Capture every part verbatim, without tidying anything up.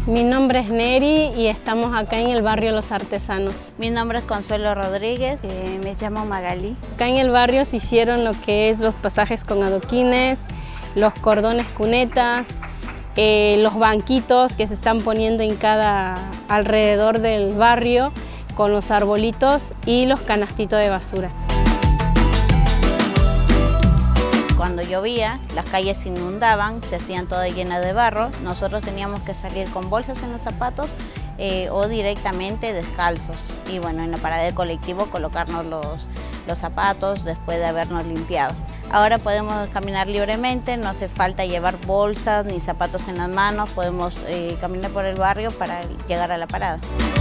Mi nombre es Neri y estamos acá en el barrio Los Artesanos. Mi nombre es Consuelo Rodríguez, eh, me llamo Magalí. Acá en el barrio se hicieron lo que es los pasajes con adoquines, los cordones cunetas, eh, los banquitos que se están poniendo en cada alrededor del barrio con los arbolitos y los canastitos de basura. Cuando llovía, las calles se inundaban, se hacían todas llenas de barro. Nosotros teníamos que salir con bolsas en los zapatos eh, o directamente descalzos. Y bueno, en la parada de colectivo colocarnos los, los zapatos después de habernos limpiado. Ahora podemos caminar libremente, no hace falta llevar bolsas ni zapatos en las manos, podemos eh, caminar por el barrio para llegar a la parada.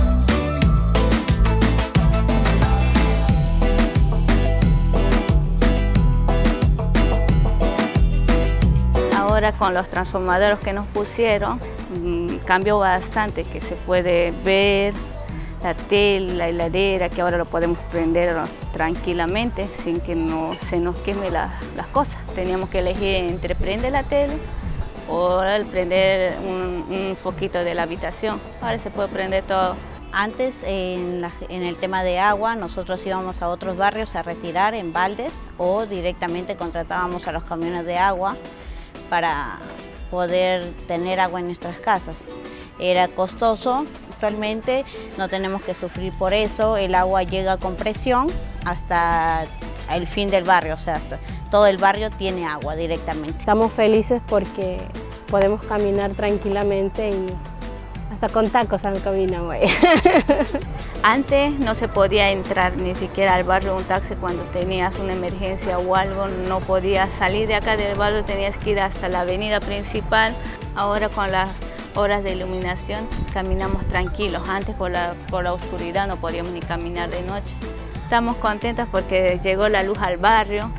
Ahora con los transformadores que nos pusieron, mmm, cambió bastante, que se puede ver la tele, la heladera, que ahora lo podemos prender tranquilamente sin que no se nos queme la, las cosas. Teníamos que elegir entre prender la tele o el prender un, un foquito de la habitación. Ahora se puede prender todo. Antes, en, la, en el tema de agua, nosotros íbamos a otros barrios a retirar en baldes o directamente contratábamos a los camiones de agua para poder tener agua en nuestras casas. Era costoso, actualmente no tenemos que sufrir por eso, el agua llega con presión hasta el fin del barrio, o sea, hasta todo el barrio tiene agua directamente. Estamos felices porque podemos caminar tranquilamente y hasta con tacos caminamos. Antes no se podía entrar ni siquiera al barrio un taxi cuando tenías una emergencia o algo, no podías salir de acá del barrio, tenías que ir hasta la avenida principal. Ahora con las horas de iluminación caminamos tranquilos, antes por la, por la oscuridad no podíamos ni caminar de noche. Estamos contentos porque llegó la luz al barrio,